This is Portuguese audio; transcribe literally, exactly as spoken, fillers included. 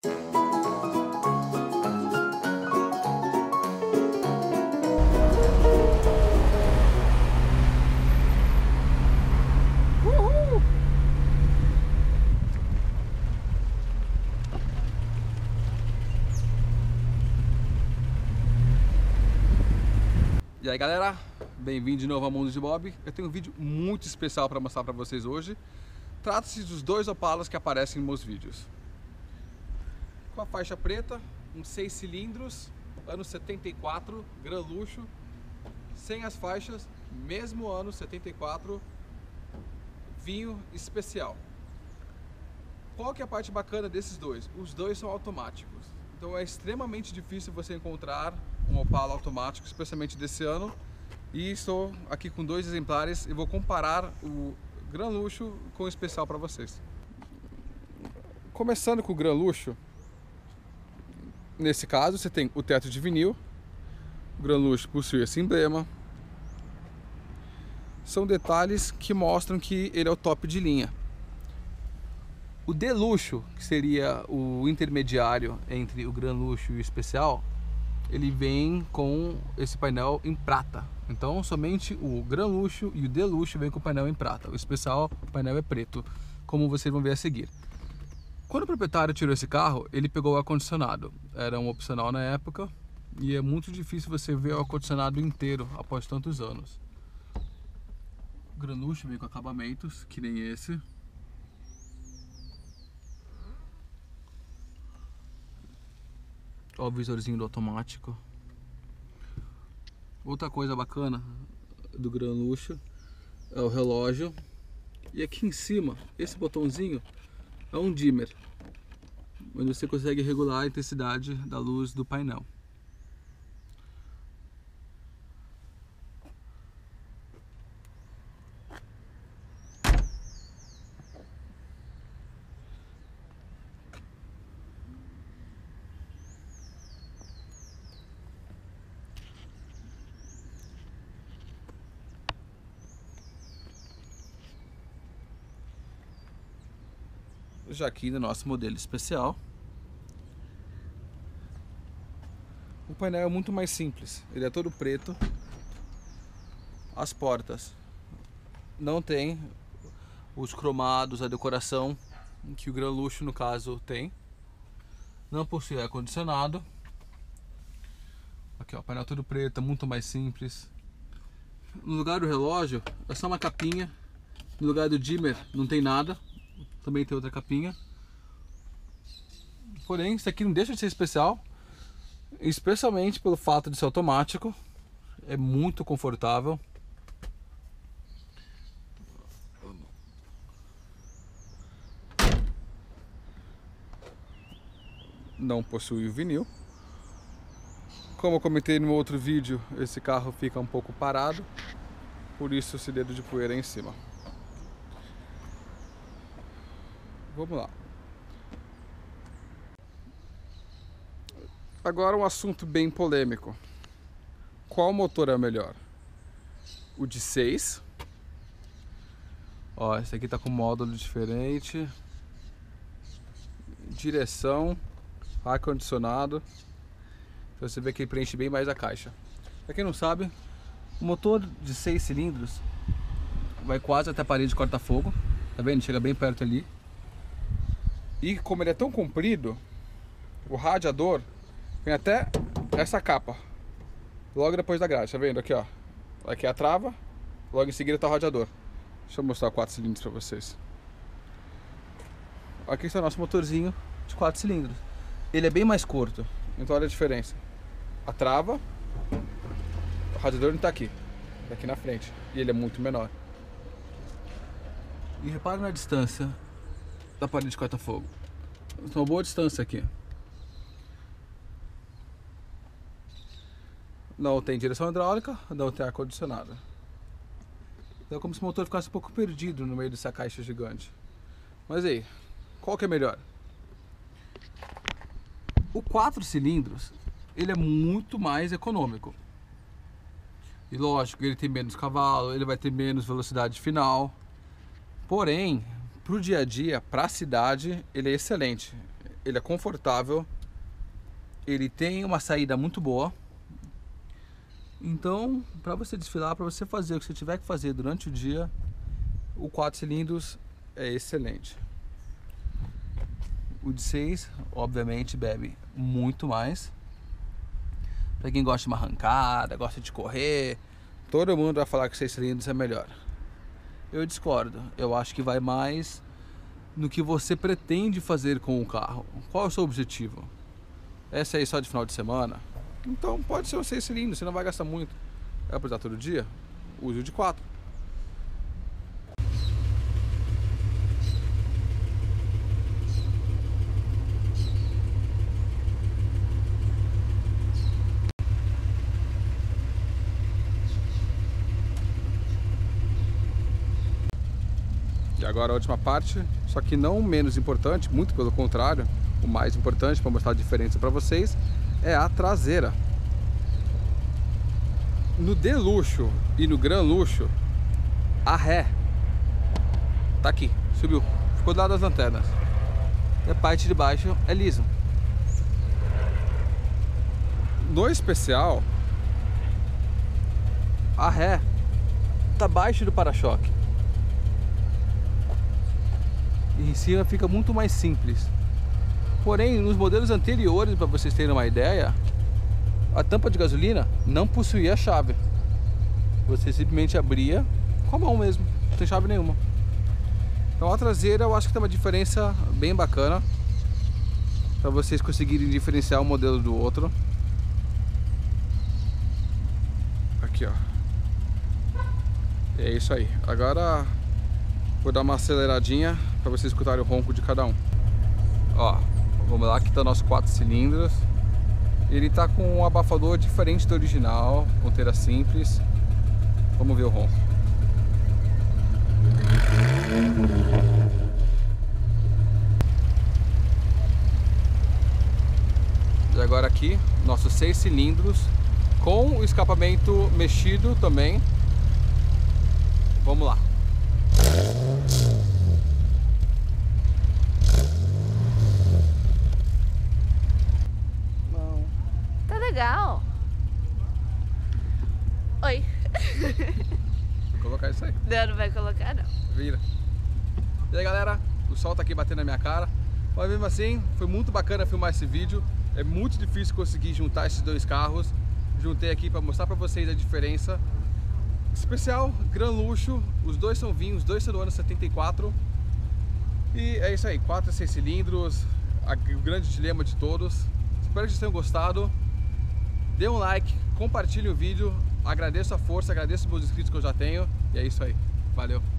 E aí galera, bem-vindo de novo ao Mundo de Bob. Eu tenho um vídeo muito especial para mostrar para vocês hoje. Trata-se dos dois Opalas que aparecem nos meus vídeos. Com a faixa preta, um seis cilindros, ano setenta e quatro, gran luxo. Sem as faixas, mesmo ano setenta e quatro, vinho especial. Qual que é a parte bacana desses dois? Os dois são automáticos. Então é extremamente difícil você encontrar um Opala automático, especialmente desse ano. E estou aqui com dois exemplares e vou comparar o Gran Luxo com o especial para vocês. Começando com o Gran Luxo, nesse caso você tem o teto de vinil. O Gran Luxo possui esse emblema. São detalhes que mostram que ele é o top de linha. O Deluxo, que seria o intermediário entre o Gran Luxo e o especial, ele vem com esse painel em prata. Então somente o Gran Luxo e o Deluxo vem com o painel em prata. O especial, o painel é preto, como vocês vão ver a seguir. Quando o proprietário tirou esse carro, ele pegou o ar-condicionado. Era um opcional na época e é muito difícil você ver o ar-condicionado inteiro após tantos anos. O Gran Luxo vem com acabamentos, que nem esse. Olha o visorzinho do automático. Outra coisa bacana do Gran Luxo é o relógio. E aqui em cima, esse botãozinho é um dimmer, onde você consegue regular a intensidade da luz do painel. Já aqui no nosso modelo especial, o painel é muito mais simples, ele é todo preto. As portas não tem os cromados, a decoração que o Gran Luxo no caso tem. Não possui ar-condicionado. Aqui ó, painel todo preto, muito mais simples. No lugar do relógio é só uma capinha. No lugar do dimmer não tem nada. Também tem outra capinha. Porém, isso aqui não deixa de ser especial, especialmente pelo fato de ser automático. É muito confortável. Não possui o vinil. Como eu comentei no outro vídeo, esse carro fica um pouco parado, por isso esse dedo de poeira é em cima. Vamos lá. Agora um assunto bem polêmico. Qual motor é o melhor? O de seis. Ó, esse aqui tá com módulo diferente. Direção, ar-condicionado. Então você vê que ele preenche bem mais a caixa. Pra quem não sabe, o motor de seis cilindros vai quase até a parede de corta-fogo. Tá vendo? Chega bem perto ali. E como ele é tão comprido, o radiador vem até essa capa, logo depois da grade, tá vendo? Aqui ó, aqui é a trava, logo em seguida tá o radiador. Deixa eu mostrar o quatro cilindros pra vocês. Aqui está o nosso motorzinho de quatro cilindros. Ele é bem mais curto, então olha a diferença. A trava, o radiador não tá aqui, tá aqui na frente, e ele é muito menor. E repara na distância da parede de corta-fogo. Então, uma boa distância aqui. Não tem direção hidráulica, não tem ar-condicionado. Então é como se o motor ficasse um pouco perdido no meio dessa caixa gigante. Mas aí, qual que é melhor? O quatro cilindros, ele é muito mais econômico. E lógico, ele tem menos cavalo, ele vai ter menos velocidade final. Porém, para o dia a dia, para a cidade, ele é excelente. ele é confortável, ele tem uma saída muito boa. Então, para você desfilar, para você fazer o que você tiver que fazer durante o dia, o quatro cilindros é excelente. O de seis, obviamente, bebe muito mais. Para quem gosta de uma arrancada, gosta de correr, todo mundo vai falar que seis cilindros é melhor. Eu discordo. Eu acho que vai mais no que você pretende fazer com o carro. Qual é o seu objetivo? É sair só de final de semana? Então pode ser um seis cilindros, você não vai gastar muito. É para usar todo dia? Use o de quatro. E agora a última parte, só que não menos importante, muito pelo contrário, o mais importante para mostrar a diferença para vocês é a traseira. No D luxo e no Gran luxo, a ré tá aqui, subiu, ficou do lado das lanternas. E a parte de baixo é liso. No especial, a ré tá abaixo do para-choque. E em cima fica muito mais simples. Porém, nos modelos anteriores, para vocês terem uma ideia, a tampa de gasolina não possuía a chave. Você simplesmente abria com a mão mesmo, não tem chave nenhuma. Então a traseira eu acho que tem uma diferença bem bacana, para vocês conseguirem diferenciar um modelo do outro. Aqui, ó. É isso aí. Agora vou dar uma aceleradinha para vocês escutarem o ronco de cada um. Ó, vamos lá, aqui tá nosso quatro cilindros. Ele tá com um abafador diferente do original, ponteira simples. Vamos ver o ronco. E agora aqui, nossos seis cilindros com o escapamento mexido também. Vamos lá. Não. Tá legal. Oi. Vou colocar isso aí. Não, não vai colocar não. Vira. E aí galera, o sol tá aqui batendo na minha cara, mas mesmo assim foi muito bacana filmar esse vídeo. É muito difícil conseguir juntar esses dois carros. Juntei aqui para mostrar para vocês a diferença. Especial, Gran luxo, os dois são vinhos, os dois são do ano setenta e quatro. E é isso aí, quatro a seis cilindros, a, o grande dilema de todos. Espero que vocês tenham gostado. Dê um like, compartilhe o vídeo, agradeço a força, agradeço os meus inscritos que eu já tenho. E é isso aí, valeu!